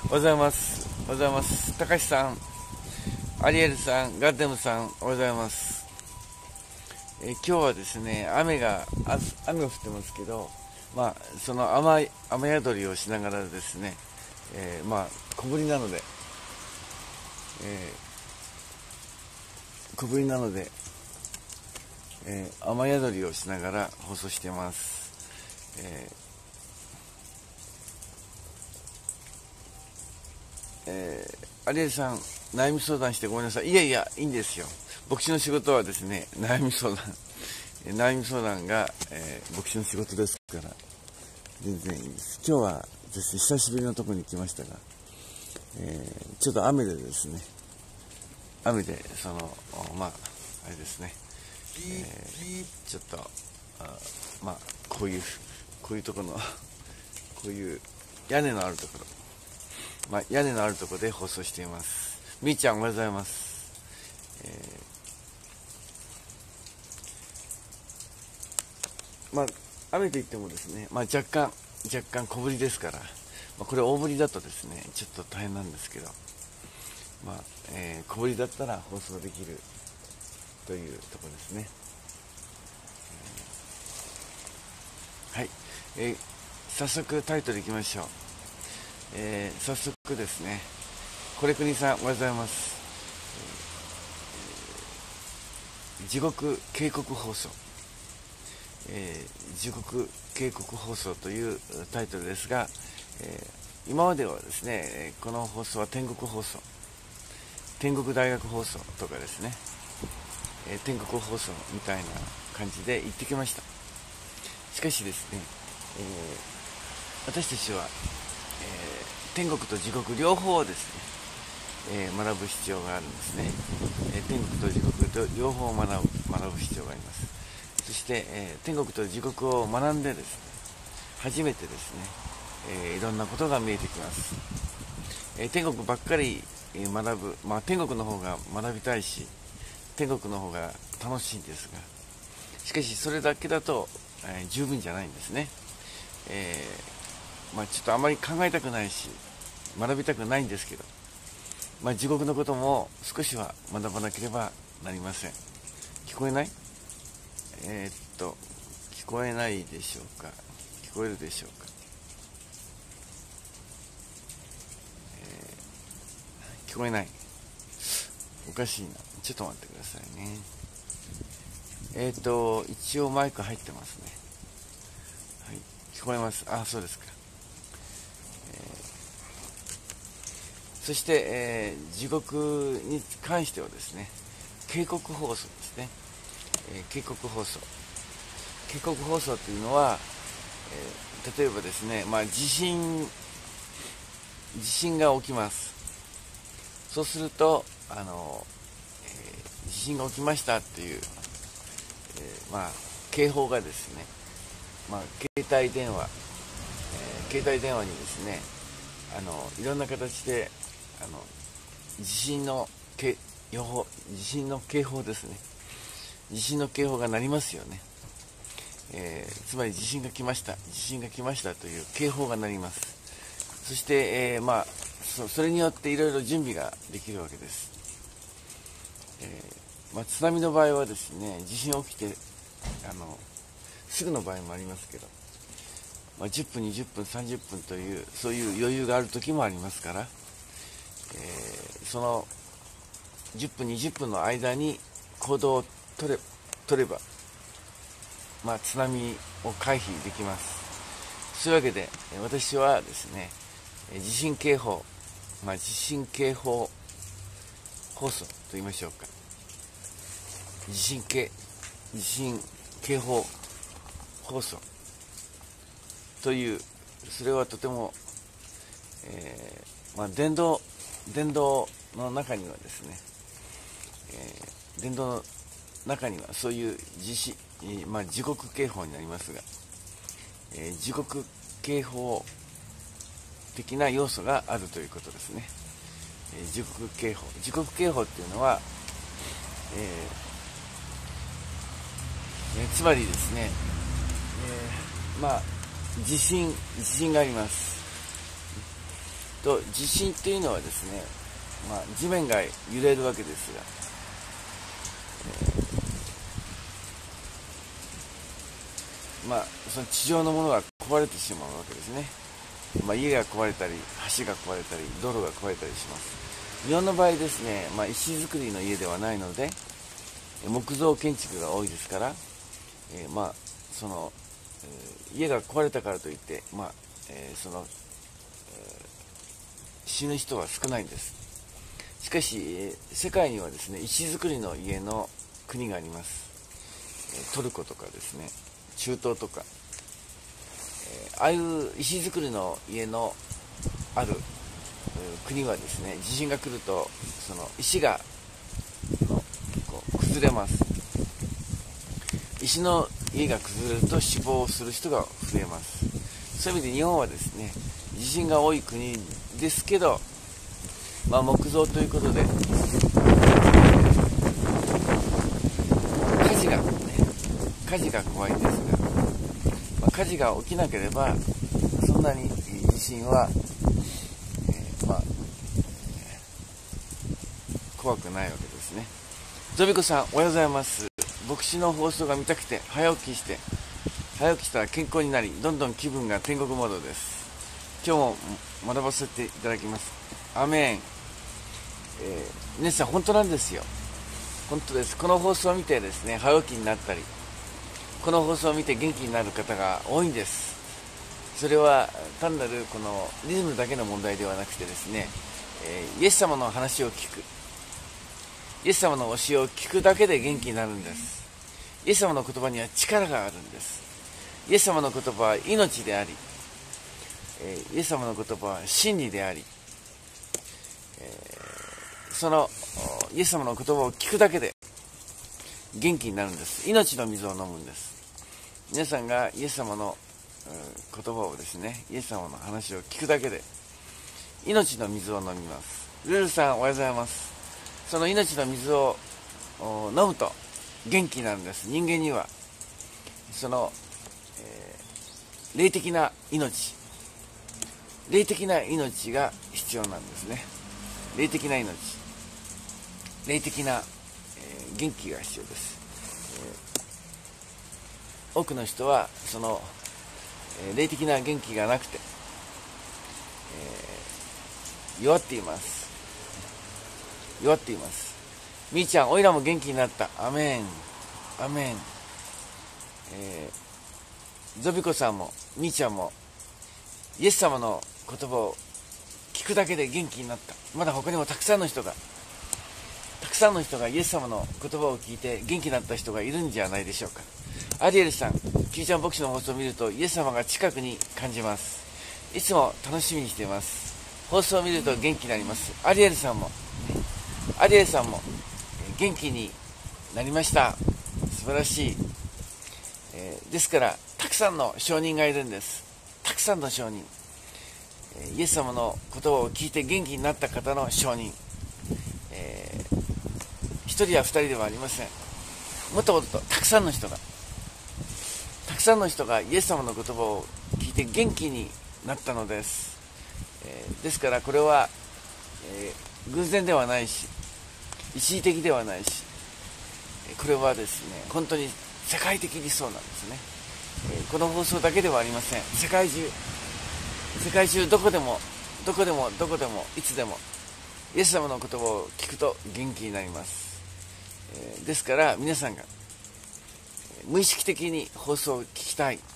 おはようございます。おはようございます。たかしさん、アリエルさん、ガッデムさん、おはようございます。今日はですね、雨が降ってますけど、その雨宿りをしながらですね、小降りなので、雨宿りをしながら放送しています。アリエルさん、悩み相談してごめんなさい。いやいや、いいんですよ。牧師の仕事はですね、悩み相談が、牧師の仕事ですから、全然いいです。今日はですね、久しぶりのところに来ましたが、ちょっと雨でですね、あれですね、ちょっと、こういうところの、こういう屋根のあるところ、屋根のあるところで放送しています。みーちゃんおはようございます。雨といってもですね、若干小降りですから、これ大降りだとですね、ちょっと大変なんですけど、小降りだったら放送できるというところですね。はい、早速タイトルいきましょう。早速ですね、これくにさんおはようございます。地獄警告放送、地獄警告放送というタイトルですが、今まではですね、この放送は天国放送、天国大学放送とかですね、天国放送みたいな感じで行ってきました。しかしですね、私たちは、天国と地獄両方をですね、学ぶ必要があるんですね。天国と地獄と両方学ぶ必要があります。そして、天国と地獄を学んでですね、初めてですね、いろんなことが見えてきます。天国ばっかり学ぶ、天国の方が学びたいし、天国の方が楽しいんですが、しかしそれだけだと、十分じゃないんですね。ちょっとあまり考えたくないし、学びたくないんですけど、地獄のことも少しは学ばなければなりません。聞こえない？聞こえないでしょうか？聞こえるでしょうか？聞こえない。おかしいな。ちょっと待ってくださいね。一応マイク入ってますね。はい、聞こえます。あ、そうですか。そして、地獄に関してはですね、警告放送ですね。警告放送というのは、例えばですね、地震が起きます。そうすると、地震が起きましたっていう、警報がですね、携帯電話にですね、いろんな形で地震の警報ですね。地震の警報が鳴りますよね。つまり地震が来ましたという警報が鳴ります。そして、それによっていろいろ準備ができるわけです。津波の場合はですね、地震起きてすぐの場合もありますけど、10分20分30分というそういう余裕がある時もありますから、その10分20分の間に行動を取れば、津波を回避できます。そういうわけで私はですね、地震警報放送と言いましょうか、地震警報放送という、それはとても、伝道の中にはですね、伝道の中にはそういう地獄警報になりますが、地獄警報的な要素があるということですね。地獄警報っていうのは、つまりですね、地震があります。 地震というのはですね、地面が揺れるわけですが、その地上のものが壊れてしまうわけですね。家が壊れたり、橋が壊れたり、道路が壊れたりします。日本の場合ですね、石造りの家ではないので、木造建築が多いですから、その、家が壊れたからといって、死ぬ人は少ないんです。しかし、世界にはですね、石造りの家の国があります。トルコとかですね、中東とか、ああいう石造りの家のある国はですね、地震が来るとその石が崩れます。石の家が崩れると死亡する人が増えます。そういう意味で日本はですね、地震が多い国ですけど、木造ということで、火事が怖いんですが、火事が起きなければそんなに地震は、怖くないわけですね。ゾビコさん、おはようございます。牧師の放送が見たくて早起きしたら健康になり、どんどん気分が天国モードです。今日も学ばせていただきます。アメン。皆さん本当なんですよ。本当です。この放送を見てですね、早起きになったり、この放送を見て元気になる方が多いんです。それは単なるこのリズムだけの問題ではなくてですね、イエス様の話を聞く、イエス様の教えを聞くだけで元気になるんです。イエス様の言葉には力があるんです。イエス様の言葉は命であり、イエス様の言葉は真理であり、そのイエス様の言葉を聞くだけで元気になるんです。命の水を飲むんです。皆さんがイエス様の言葉をですね、イエス様の話を聞くだけで命の水を飲みます。ルルさん、おはようございます。その命の水を飲むと元気になるんです。人間にはその、霊的な命が必要なんですね。霊的な元気が必要です。多くの人はその、霊的な元気がなくて、弱っています。みーちゃん、おいらも元気になった。アメン。ゾビコさんもみーちゃんもイエス様の言葉を聞くだけで元気になった。まだ他にもたくさんの人がイエス様の言葉を聞いて元気になった人がいるんじゃないでしょうか。アリエルさん、キューちゃん牧師の放送を見るとイエス様が近くに感じます。いつも楽しみにしています。放送を見ると元気になります。アリエルさんも元気になりました。素晴らしい。ですからたくさんの証人がいるんです。たくさんの証人、イエス様の言葉を聞いて元気になった方の証人、一人や二人ではありません。もっとたくさんの人がイエス様の言葉を聞いて元気になったのです。ですからこれは、偶然ではないし一時的ではないし、これはですね、本当に世界的にそうなんですね。この放送だけではありません。世界中どこでもいつでもイエス様の言葉を聞くと元気になります。ですから皆さんが無意識的に放送を聞きたい、イ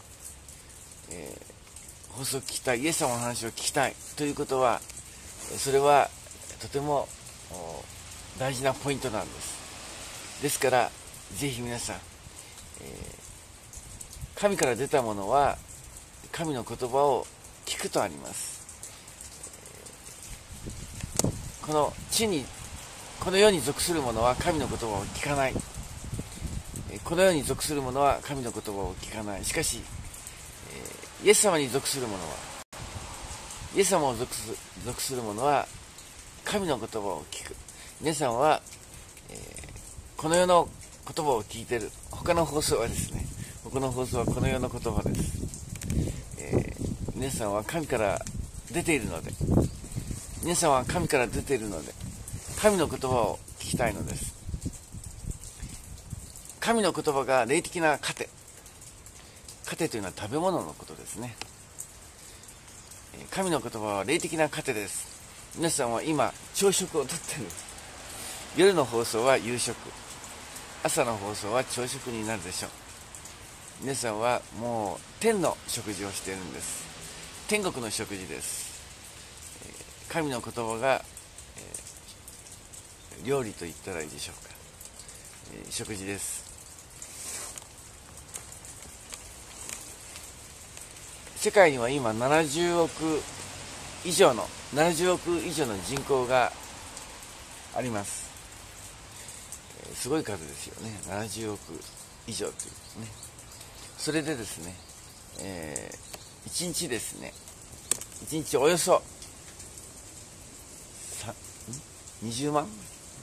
エス様の話を聞きたいということは、それはとても大事なポイントなんです。ですからぜひ皆さん、神から出たものは神の言葉を聞くとあります。この世に属するものは神の言葉を聞かない。この世に属するものは神の言葉を聞かない。しかし、イエス様に属するものは、イエス様を属するものは神の言葉を聞く。皆さんは、この世の言葉を聞いている。他の放送はこの世の言葉です。皆さんは神から出ているので、 皆さんは神から出ているので、神の言葉を聞きたいのです。神の言葉が霊的な糧。糧というのは食べ物のことですね。神の言葉は霊的な糧です。皆さんは今朝食をとっている。夜の放送は夕食、朝の放送は朝食になるでしょう。皆さんはもう天の食事をしているんです。天国の食事です。神の言葉が、料理と言ったらいいでしょうか。食事です。世界には今70億以上の人口があります。すごい数ですよね。70億以上というね。それでですね、1日ですね、1日およそ20万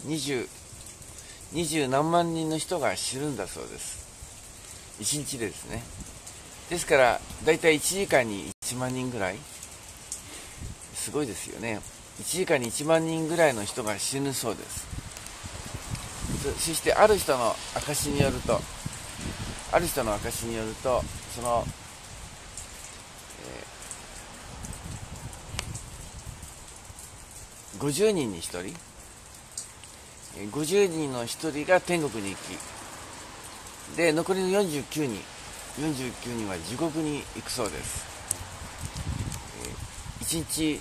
20何万人の人が死ぬんだそうです。1日でですね。ですからだいたい1時間に1万人ぐらい、すごいですよね。1時間に1万人ぐらいの人が死ぬそうです。そしてある人の証によると、その、50人に1人、50人の1人が天国に行き、で残りの49人は地獄に行くそうです。1日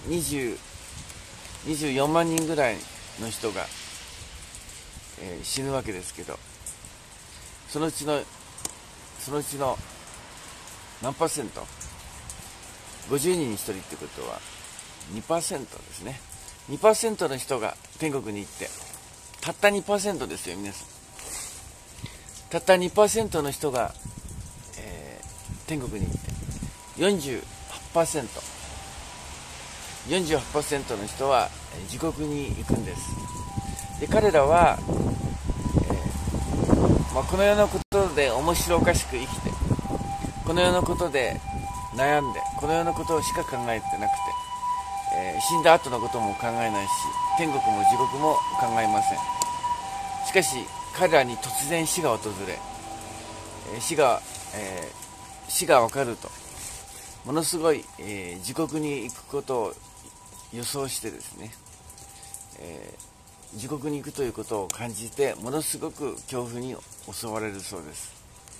24万人ぐらいの人が、死ぬわけですけど、そのうちの何パーセント、50人に1人ってことは 2% ですね。2% の人が天国に行って、たった 2% ですよ皆さん。たった 2% の人が、天国に行って、48% の人は地獄に行くんです。で彼らは、この世のことで面白おかしく生きて、この世のことで悩んで、この世のことしか考えてなくて、死んだ後のことも考えないし、天国も地獄も考えません。しかし彼らに突然死が訪れ、死が分かると、ものすごい、地獄に行くことを予想してですね、地獄に行くということを感じて、ものすごく恐怖に襲われるそうです。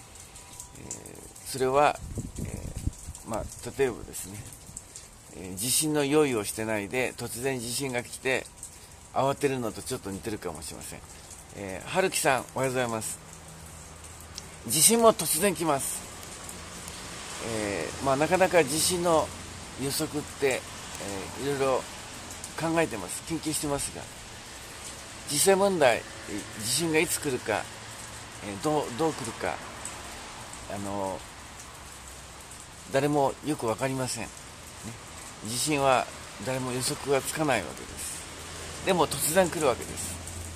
それは、例えばですね、地震の用意をしてないで突然地震が来て慌てるのとちょっと似てるかもしれません。春樹さん、おはようございます。地震も突然来ます。なかなか地震の予測って、いろいろ考えてます、研究してますが、実際問題、地震がいつ来るか、どう来るか、誰もよく分かりません、ね。地震は誰も予測がつかないわけです。でも突然来るわけです。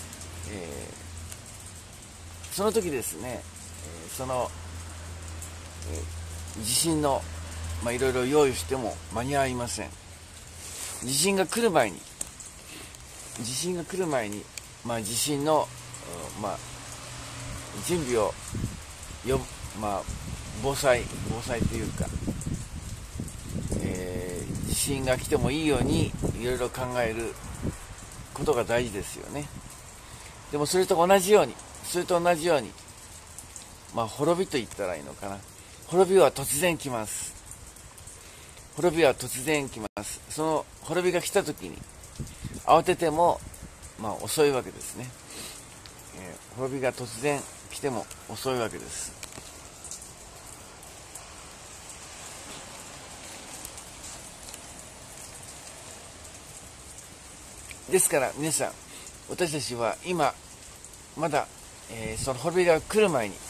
その時ですね、地震の、いろいろ用意しても間に合いません。地震が来る前に、地震の、準備を防災というか、地震が来てもいいようにいろいろ考えることが大事ですよね。でもそれと同じように、滅びと言ったらいいのかな。滅びは突然来ます。その滅びが来た時に慌てても、遅いわけですね。滅びが突然来ても遅いわけです。ですから皆さん、私たちは今まだ、その滅びが来る前に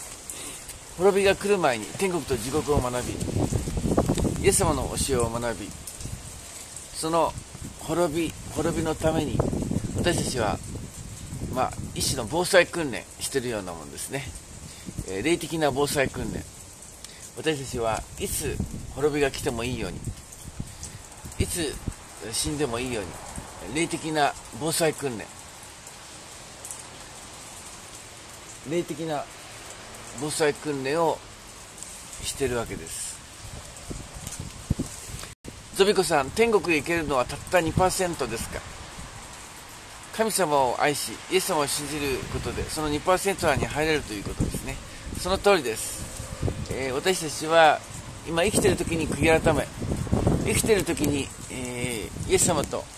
天国と地獄を学び、イエス様の教えを学び、その滅びのために私たちは一種の防災訓練しているようなものですね。霊的な防災訓練。私たちはいつ滅びが来てもいいように、いつ死んでもいいように、 霊的な防災訓練、霊的な防災訓練をしているわけです。ゾビコさん、天国へ行けるのはたった 2% ですか？神様を愛し、イエス様を信じることで、その 2% に入れるということですね。その通りです。私たちは今生きている時に悔い改め、生きている時に、イエス様と、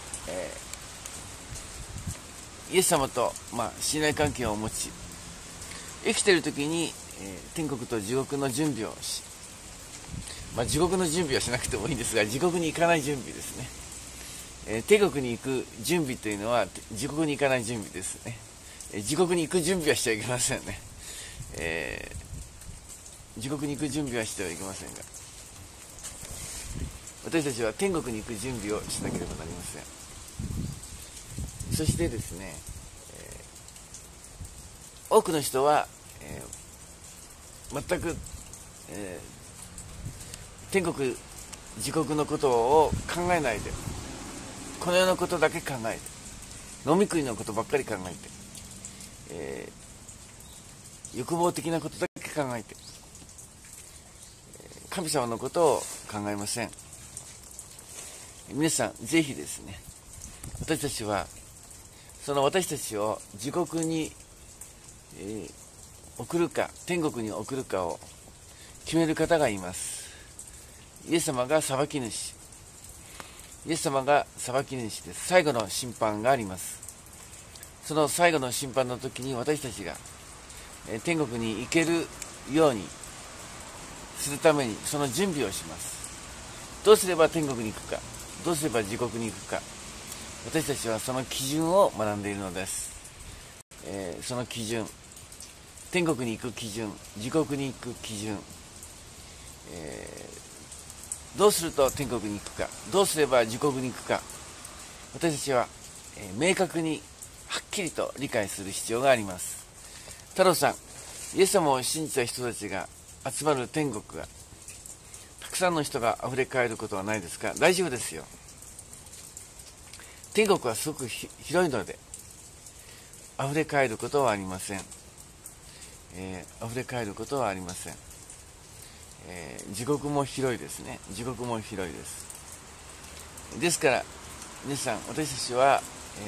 信頼関係を持ち、生きている時に、天国と地獄の準備をし、地獄の準備はしなくてもいいんですが、地獄に行かない準備ですね。天国に行く準備というのは地獄に行かない準備ですね。地獄に行く準備はしちゃいけませんね。地獄に行く準備はしてはいけませんが、私たちは天国に行く準備をしなければなりません。そしてですね、多くの人は、全く、天国地獄のことを考えないで、この世のことだけ考えて、飲み食いのことばっかり考えて、欲望的なことだけ考えて、神様のことを考えません。皆さん、ぜひですね、私たちはその私たちを地獄に、送るか天国に送るかを決める方がいます。イエス様が裁き主、イエス様が裁き主です。最後の審判があります。その最後の審判の時に私たちが天国に行けるようにするためにその準備をします。どうすれば天国に行くか、どうすれば地獄に行くか、私たちはその基準を学んでいるのです。その基準、天国に行く基準、地獄に行く基準、どうすると天国に行くか、どうすれば地獄に行くか、私たちは、明確にはっきりと理解する必要があります。太郎さん、イエス様を信じた人たちが集まる天国がたくさんの人があふれ返ることはないですか？大丈夫ですよ。天国はすごく広いのであふれ返ることはありません。あふれ返ることはありません。地獄も広いですね。地獄も広いです。ですから皆さん、私たちは、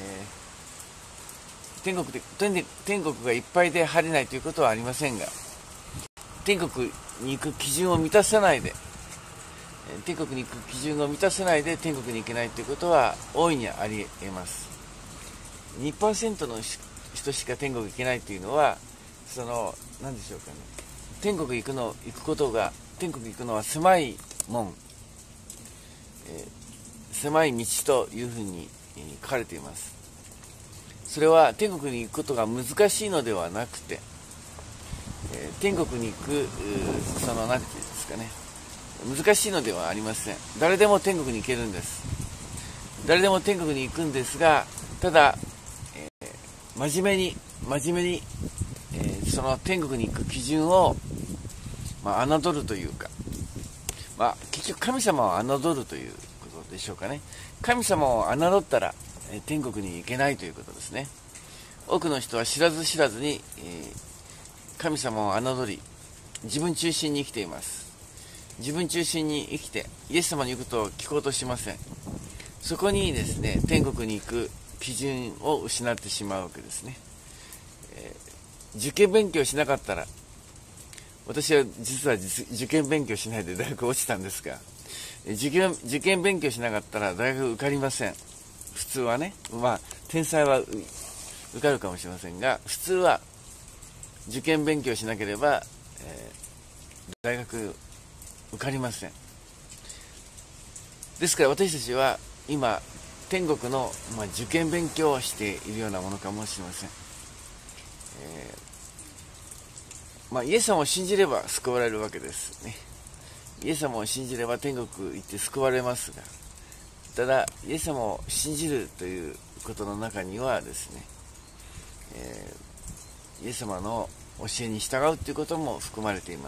天国がいっぱいで入れないということはありませんが、天国に行く基準を満たさないで、天国に行く基準を満たせないで天国に行けないということは大いにあり得ます。2% の人しか天国に行けないというのは、何でしょうかね。天国行くのは狭い門、狭い道というふうに書かれています。それは天国に行くことが難しいのではなくて、天国に行く何て言うんですかね、難しいのではありません。誰でも天国に行けるんです。誰でも天国に行くんですが、ただ、真面目に、その天国に行く基準を、侮るというか、結局神様を侮るということでしょうかね。神様を侮ったら、天国に行けないということですね。多くの人は知らず知らずに、神様を侮り、自分中心に生きています。自分中心に生きてイエス様の言うことを聞こうとしません。そこにですね、天国に行く基準を失ってしまうわけですね。受験勉強しなかったら、私は実は受験勉強しないで大学落ちたんですが、受験勉強しなかったら大学受かりません。普通はね、天才は受かるかもしれませんが、普通は受験勉強しなければ、大学受かりません。ですから私たちは今天国の、受験勉強をしているようなものかもしれません。イエス様を信じれば救われるわけですね。イエス様を信じれば天国行って救われますが、ただイエス様を信じるということの中にはですね、イエス様の教えに従うということも含まれています。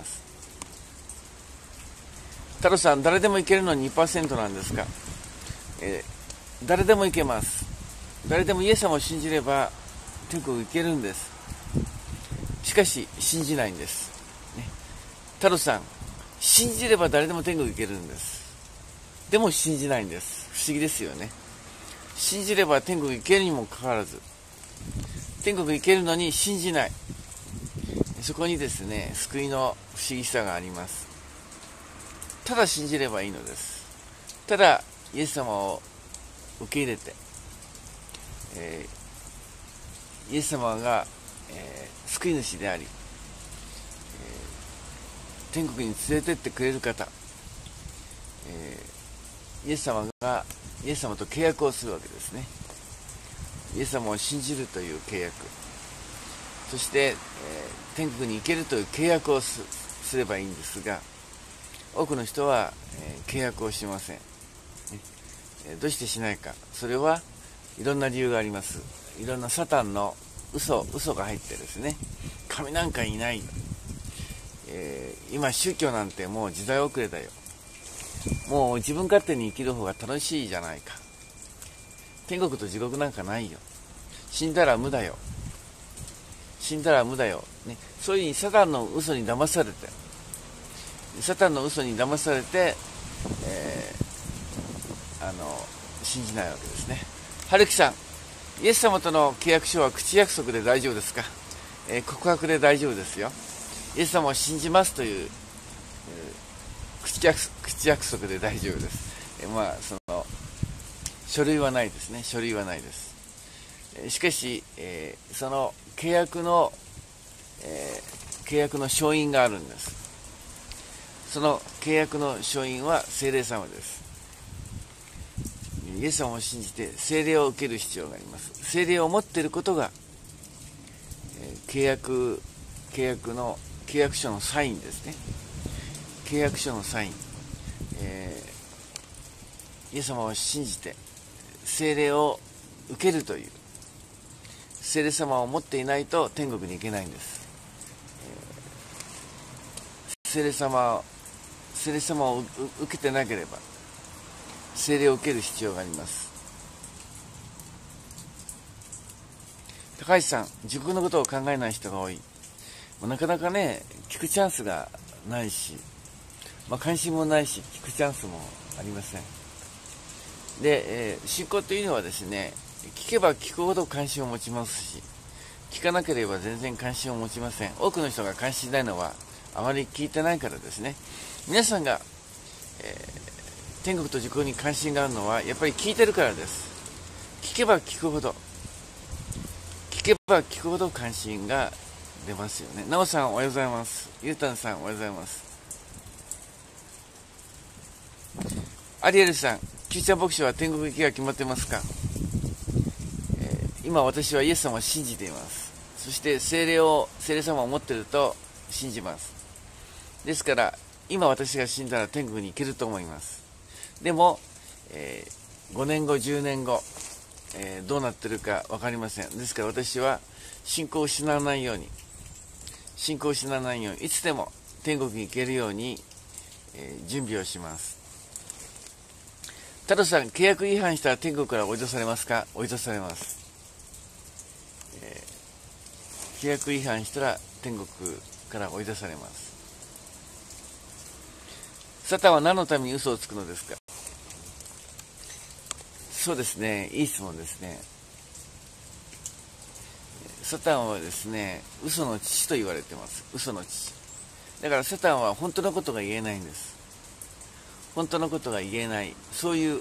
太郎さん、誰でも行けるのに 2% なんですか？ 誰でも行けます。誰でもイエス様を信じれば天国行けるんです。しかし信じないんです、ね、太郎さん、信じれば誰でも天国行けるんです。でも信じないんです。不思議ですよね。信じれば天国行けるにもかかわらず、天国行けるのに信じない、そこにですね、救いの不思議さがあります。ただ信じればいいのです。ただイエス様を受け入れて、イエス様が、救い主であり、天国に連れてってくれる方、イエス様と契約をするわけですね。イエス様を信じるという契約、そして、天国に行けるという契約をすればいいんですが、多くの人は、契約をしません、どうしてしないか。それはいろんな理由があります。いろんなサタンの嘘が入ってですね、神なんかいない、今宗教なんてもう時代遅れだよ、もう自分勝手に生きる方が楽しいじゃないか、天国と地獄なんかないよ、死んだら無だよ、ね、そういうふうにサタンの嘘に騙されて、信じないわけですね。春樹さん、イエス様との契約書は口約束で大丈夫ですか？告白で大丈夫ですよ。イエス様を信じますという、口約束で大丈夫です。その書類はないですね。書類はないです。しかし、その契約の証印があるんです。その契約の証印は聖霊様です。イエス様を信じて聖霊を受ける必要があります。聖霊を持っていることが、契約書のサインですね。契約書のサイン、イエス様を信じて聖霊を受けるという聖霊様を持っていないと天国に行けないんです。聖霊様を受けてなければ聖霊を受ける必要があります。高橋さん、自分のことを考えない人が多い。なかなかね、聞くチャンスがないし、関心もないし、聞くチャンスもありません。で、信仰というのはですね、聞けば聞くほど関心を持ちますし、聞かなければ全然関心を持ちません。多くの人が関心ないのはあまり聞いてないからですね。皆さんが、天国と地獄に関心があるのはやっぱり聞いてるからです。聞けば聞くほど関心が出ますよね。なおさんおはようございます。ゆうたんさんおはようございます。アリエルさん、キリスチャン牧師は天国行きが決まってますか？今私はイエス様を信じています。そして聖霊様を持っていると信じます。ですから今私が死んだら天国に行けると思います。でも、5年後10年後、どうなってるか分かりません。ですから私は信仰を失わないようにいつでも天国に行けるように、準備をします。太郎さん、契約違反したら天国から追い出されますか？追い出されます。契約違反したら天国から追い出されます。サタンは何のために嘘をつくのですか？そうですね、いい質問ですね。サタンはですね、嘘の父と言われています。嘘の父だからサタンは本当のことが言えないんです。本当のことが言えない、そういう、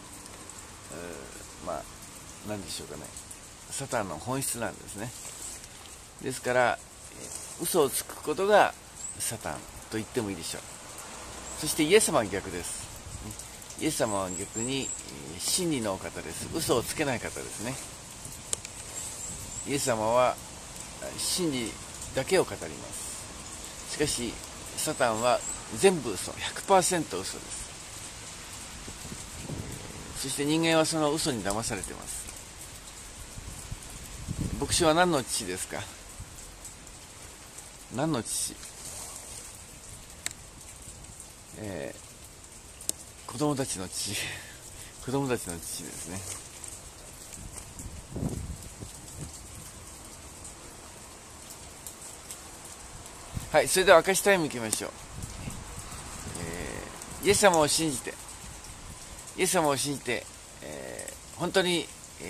何でしょうかね、サタンの本質なんですね。ですから嘘をつくことがサタンと言ってもいいでしょう。そしてイエス様は逆です。イエス様は逆に真理のお方です。嘘をつけない方ですね。イエス様は真理だけを語ります。しかしサタンは全部嘘、 100% 嘘です。そして人間はその嘘に騙されています。牧師は何の父ですか？何の父？子供たちの父ですね。 はい、それでは証しタイムいきましょう。イエス様を信じて、イエス様を信じて、本当に、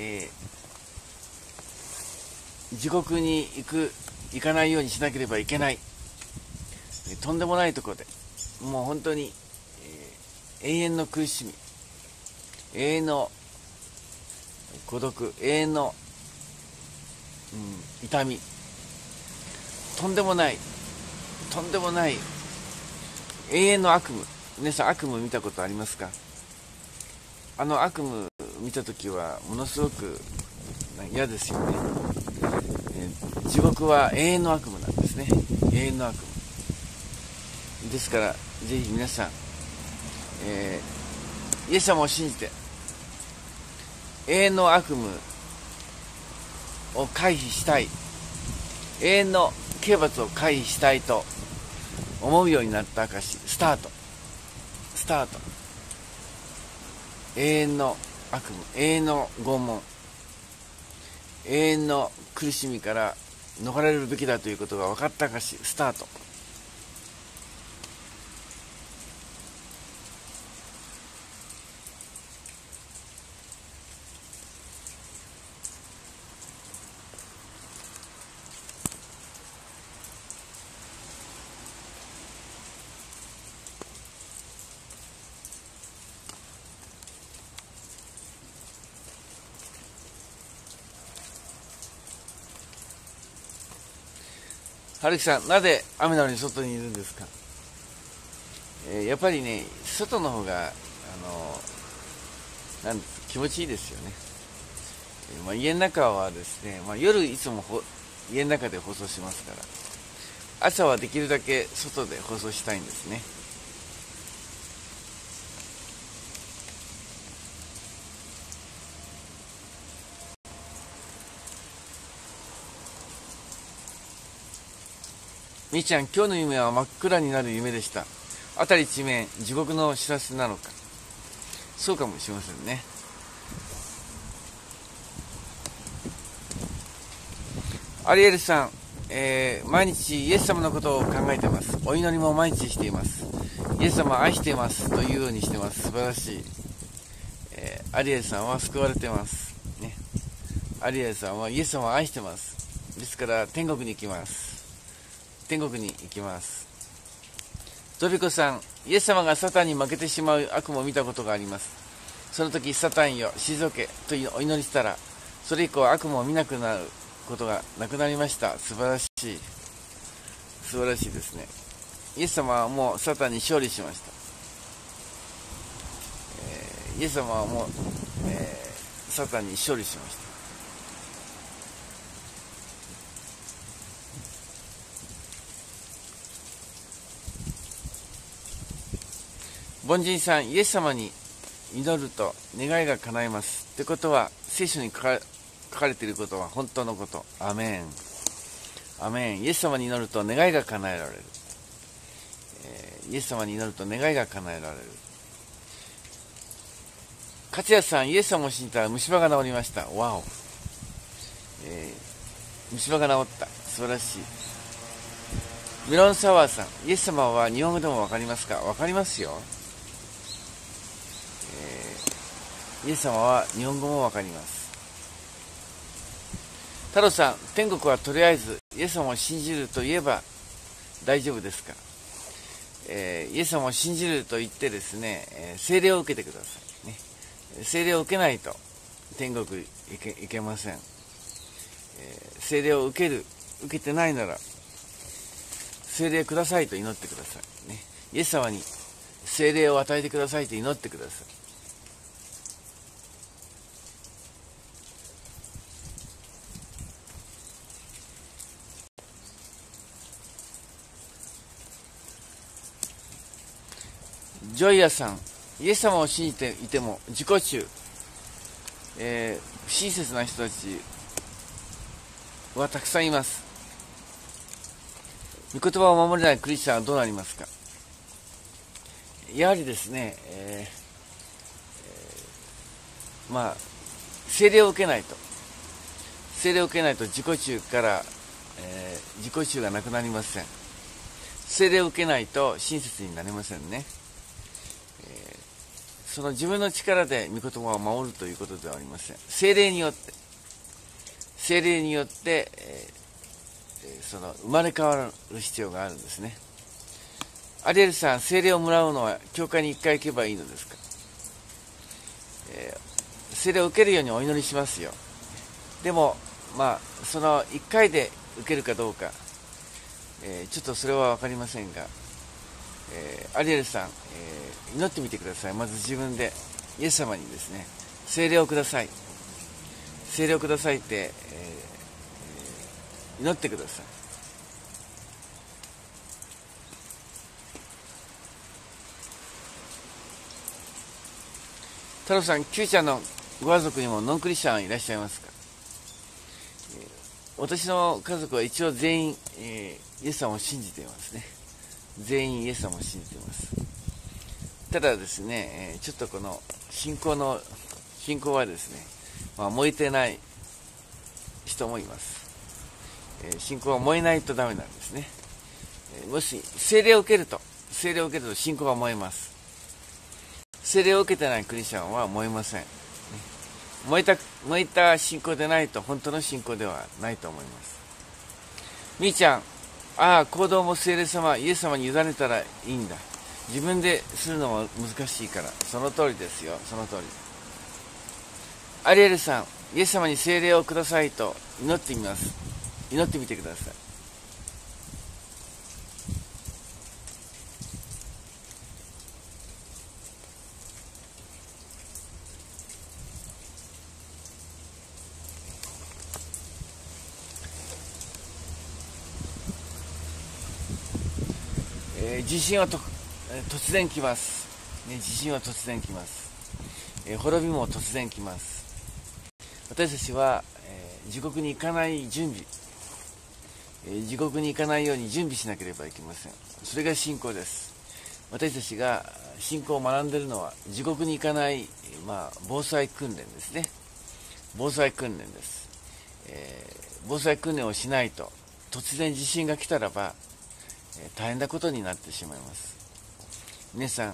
地獄に行かないようにしなければいけない、とんでもないところで、もう本当に、永遠の苦しみ、永遠の孤独、永遠の、痛み、とんでもない永遠の悪夢。皆さん悪夢見たことありますか？あの悪夢見たときはものすごく嫌ですよね。地獄は永遠の悪夢なんですね。永遠の悪夢ですから、ぜひ皆さん、イエス様を信じて永遠の悪夢を回避したい、永遠の刑罰を回避したいと思うようになった証、スタート。永遠の悪夢、永遠の拷問、永遠の苦しみから逃れるべきだということが分かった証、スタート。春樹さん、なぜ雨なのに外にいるんですか？やっぱりね、外の方が気持ちいいですよね。家の中はですね、夜いつも家の中で放送しますから、朝はできるだけ外で放送したいんですね。みーちゃん、今日の夢は真っ暗になる夢でした。辺り一面地獄の知らせなのか。そうかもしれませんね。アリエルさん、毎日イエス様のことを考えています。お祈りも毎日しています。イエス様愛していますというようにしてます。素晴らしい。アリエルさんは救われてます、ね。アリエルさんはイエス様を愛してます。ですから天国に行きます。ゾビコさん、イエス様がサタンに負けてしまう悪夢を見たことがあります。その時、サタンよ退けとお祈りしたら、それ以降悪夢を見なくなることがなくなりました。素晴らしいですね。イエス様はもうサタンに勝利しました。イエス様はもう、サタンに勝利しました。凡人さん、イエス様に祈ると願いが叶います。ってことは、聖書に書かれていることは本当のこと。アメン。アメン。イエス様に祈ると願いが叶えられる。イエス様に祈ると願いが叶えられる。勝谷さん、イエス様を信じたら虫歯が治りました。わお。虫歯が治った。素晴らしい。メロンサワーさん、イエス様は日本語でもわかりますか？わかりますよ。イエス様は日本語もわかります。太郎さん、天国はとりあえずイエス様を信じると言えば大丈夫ですか？イエス様を信じると言ってですね、聖霊を受けてください、ね。聖霊を受けないと天国行けません。聖霊を受けてないなら聖霊くださいと祈ってください、ね。イエス様に聖霊を与えてくださいと祈ってください。ジョイアさん、イエス様を信じていても自己中、不親切な人たちはたくさんいます。御言葉を守れないクリスチャンはどうなりますか？やはりですね、聖霊を受けないと自己中から、自己中がなくなりません。 聖霊を受けないと親切になれませんね。その自分の力で御言葉を守るということではありません。聖霊によって、その生まれ変わる必要があるんですね。アリエルさん、聖霊をもらうのは教会に1回行けばいいのですか？聖霊を受けるようにお祈りしますよ。でも、その1回で受けるかどうか、ちょっとそれは分かりませんが、アリエルさん、祈ってみてください。まず自分でイエス様にですね、聖霊をください、聖霊をくださいって、祈ってください。太郎さん、Qちゃんのご家族にもノンクリスチャンいらっしゃいますか？私の家族は一応全員、イエス様を信じていますね。全員イエス様を信じています。ただですね、ちょっとこの信仰はですね、燃えてない人もいます。信仰は燃えないとダメなんですね。もし聖霊を受けると信仰が燃えます。聖霊を受けてないクリスチャンは燃えません。燃えた信仰でないと本当の信仰ではないと思います。みーちゃん、行動も聖霊様、イエス様に委ねたらいいんだ。自分でするのも難しいから。その通りですよ、その通り。アリエルさん、イエス様に聖霊をくださいと祈ってみます。祈ってみてください。地震は突然来ます、地震は突然来ます、滅びも突然来ます。私たちは、地獄に行かない準備、地獄に行かないように準備しなければいけません。それが信仰です。私たちが信仰を学んでいるのは地獄に行かない、防災訓練ですね。防災訓練です。防災訓練をしないと突然地震が来たらば大変なことになってしまいます。皆さん、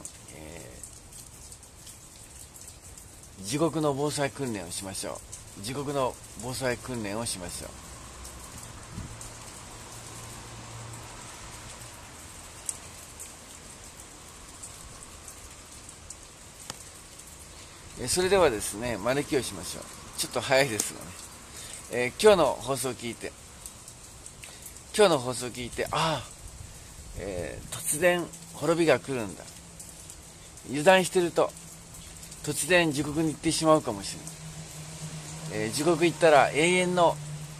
地獄の防災訓練をしましょう。地獄の防災訓練をしましょう。それではですね、招きをしましょう。ちょっと早いですがね、今日の放送を聞いて、突然滅びが来るんだ。油断してると突然地獄に行ってしまうかもしれない。地獄行ったら永遠の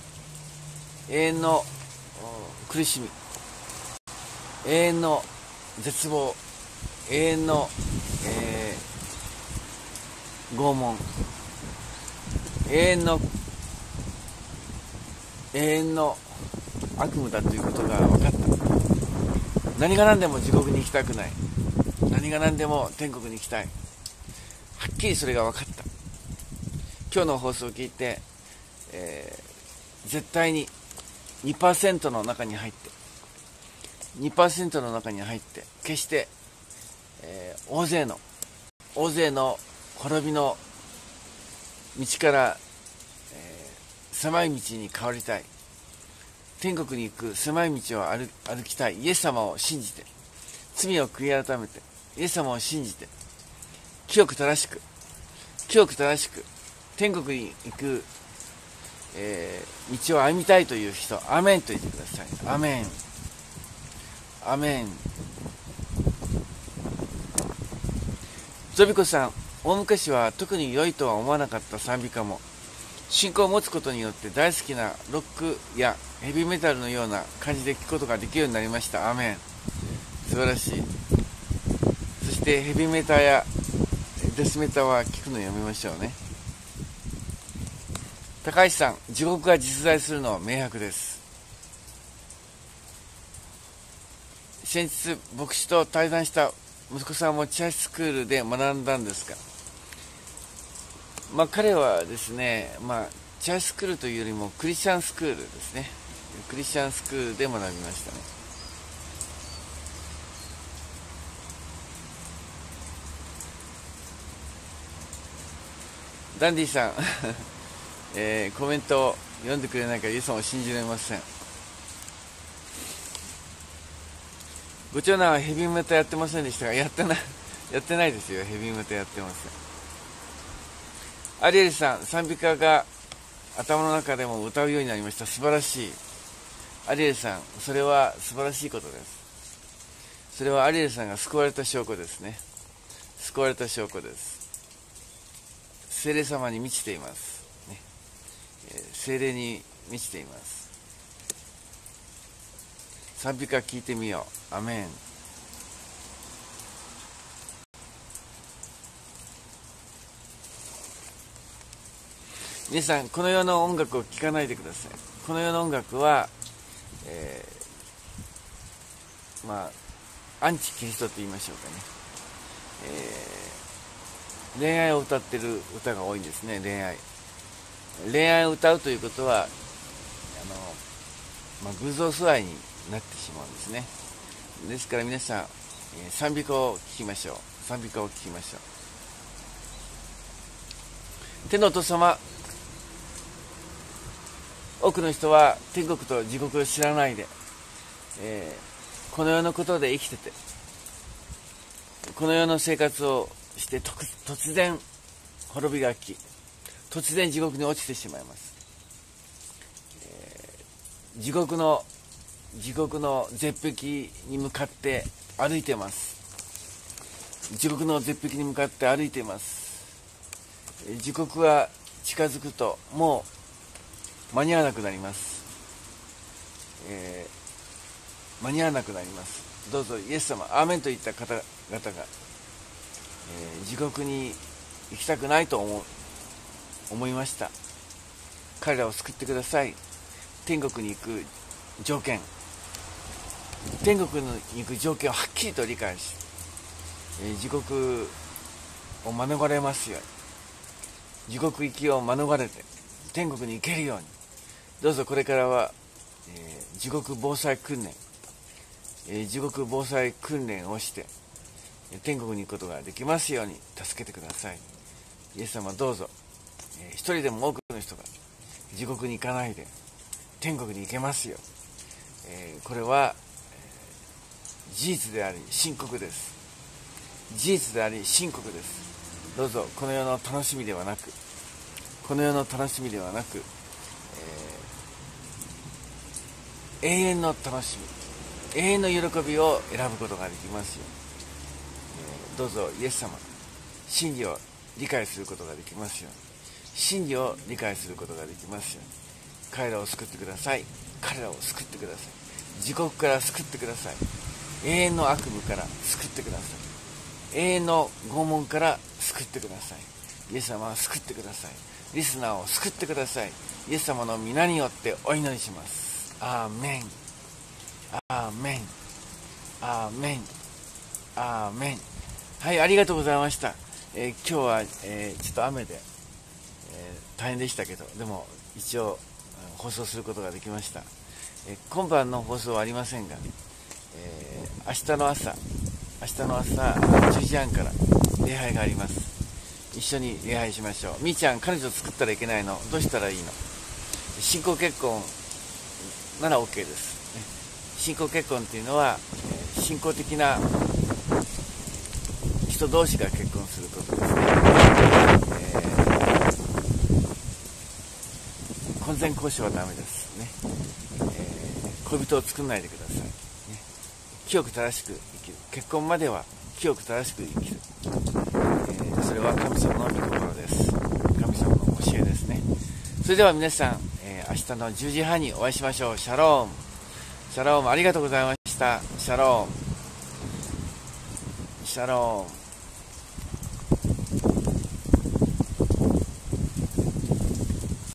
苦しみ、永遠の絶望、永遠の、拷問、永遠の悪夢だということが分かった。何が何でも地獄に行きたくない。何が何でも天国に行きたい。はっきりそれが分かった。今日の放送を聞いて、絶対に 2% の中に入って決して、大勢の滅びの道から、狭い道に変わりたい。天国に行く狭い道を歩きたい。イエス様を信じて、罪を悔い改めて、イエス様を信じて、清く正しく天国に行く、道を歩みたいという人、アメンと言ってください。アメン、アメン。ゾビコさん、大昔は特に良いとは思わなかった賛美歌も信仰を持つことによって大好きなロックやヘビーメタルのような感じで聴くことができるようになりました。アーメン。素晴らしい。そしてヘビーメタやデスメタは聴くのやめましょうね。高橋さん、地獄が実在するのは明白です。先日牧師と対談した息子さんもチャーチスクールで学んだんですか？彼はですね、チャーチスクールというよりもクリスチャンスクールですね。クリスチャンスクールで学びましたね。 ダンディさん、コメントを読んでくれないからイエス様を信じられません。ご長男はヘビメタやってませんでしたが、やってないですよ。ヘビメタやってません。アリエルさん、賛美歌が頭の中でも歌うようになりました。素晴らしい。アリエルさん、それは素晴らしいことです。それはアリエルさんが救われた証拠ですね。救われた証拠です。聖霊様に満ちています、ね。聖霊に満ちています。賛美歌聞いてみよう。アメン。皆さん、この世の音楽を聴かないでください。この世の音楽は、アンチキリストと言いましょうかね。恋愛を歌ってる歌が多いんですね。恋愛を歌うということは偶像崇拝になってしまうんですね。ですから皆さん、賛美歌を聴きましょう。賛美歌を聴きましょう。天のお父様、多くの人は天国と地獄を知らないで、この世のことで生きてて、この世の生活をして突然滅びが来、突然地獄に落ちてしまいます。地獄の絶壁に向かって歩いてます。地獄の絶壁に向かって歩いています。地獄が近づくともう間に合わなくなります。間に合わなくなります。どうぞイエス様、アーメンといった方々が、地獄に行きたくないと思いました。彼らを救ってください。天国に行く条件、天国に行く条件をはっきりと理解し、地獄を免れますように、地獄行きを免れて天国に行けるように、どうぞこれからは、地獄防災訓練、地獄防災訓練をして天国に行くことができますように助けてください。イエス様、どうぞ、一人でも多くの人が地獄に行かないで天国に行けますよ。これは、事実であり深刻です。事実であり深刻です。どうぞこの世の楽しみではなく、永遠の楽しみ、永遠の喜びを選ぶことができますよ。どうぞイエス様、真理を理解することができますように、真理を理解することができますように、彼らを救ってください。彼らを救ってください。地獄から救ってください。永遠の悪夢から救ってください。永遠の拷問から救ってください。イエス様は救ってください。リスナーを救ってください。イエス様の皆によってお祈りします。アーメン、アーメン、アーメン、アーメン。はい、ありがとうございました。今日は、ちょっと雨で、大変でしたけど、でも一応放送することができました。今晩の放送はありませんが、明日の朝10時半から礼拝があります。一緒に礼拝しましょう。みーちゃん、彼女作ったらいけないの？どうしたらいいの？信仰結婚なら OK です。信仰結婚っていうのは、信仰的な人同士が結婚することですね。婚前交渉はダメですね。恋人を作んないでください、ね。清く正しく生きる。結婚までは清く正しく生きる。それは神様の御心です。神様の教えですね。それでは皆さん、明日の10時半にお会いしましょう。シャローム。シャローム、ありがとうございました。シャローム。シャローム。